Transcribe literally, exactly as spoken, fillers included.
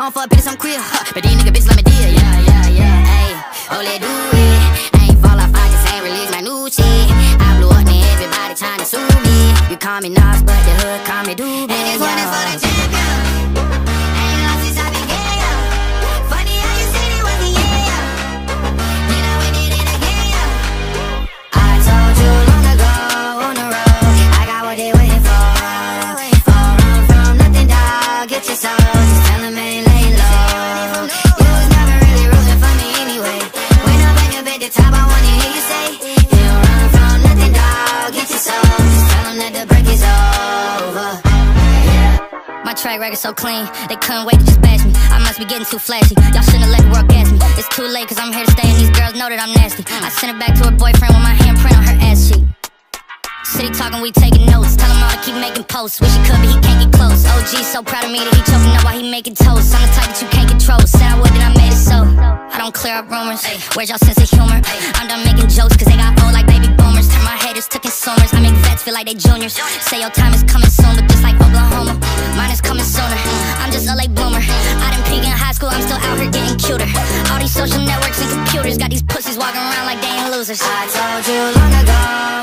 I don't fuck bitches, I'm queer, huh. But these nigga bitches let me deal, yeah, yeah, yeah. Ayy, oh, let do it. I ain't fall off, I just ain't release my new shit. I blew up, and everybody tryna sue me. You call me Nas, but the hood call me Doobie. And this one is for the champion. Ain't lost since I began, yo. Funny how you said it wasn't, yeah, yo. Then I went did it again, yo. I told you long ago on the road, I got what they waiting for. All run from nothing, dog. Get your soul, just tell them ain't lay low. You was never really rooting for me anyway. When I'm back up at the top, I wanna hear you say, you don't run from nothing, dog. Get your soul, just tell them that the break is over. My track record so clean, they couldn't wait to just bash me. I must be getting too flashy, y'all shouldn't have let the world gas me. It's too late cause I'm here to stay and these girls know that I'm nasty. I sent it back to her boyfriend with my handprint on her ass cheek. City talking, we taking notes, tell him all to keep making posts. Wish he could but he can't get close. O G so proud of me that he choking up while he making toast. I'm the type that you can't control, said I would and I made it so. I don't clear up rumors, where's y'all sense of humor? I'm done making jokes cause they got old like baby boomers. Turn my haters to consumers, I make vets feel like they juniors. Say your time is coming soon, but just like Oklahoma, mine is coming sooner. I'm just a late bloomer, I didn't peak in high school, I'm still out here getting cuter. All these social networks and computers got these pussies walking around like they ain't losers. I told you long ago